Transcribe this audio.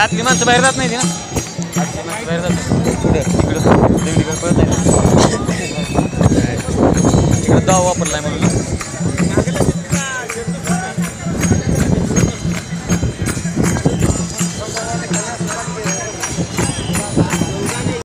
आतली माणसं बाहेर जात नाही ती ना आतली माणसं बाहेर जात पुढे इकडं देवडीकडे पळत आहे इकडं दाव वापरलाय म्हणून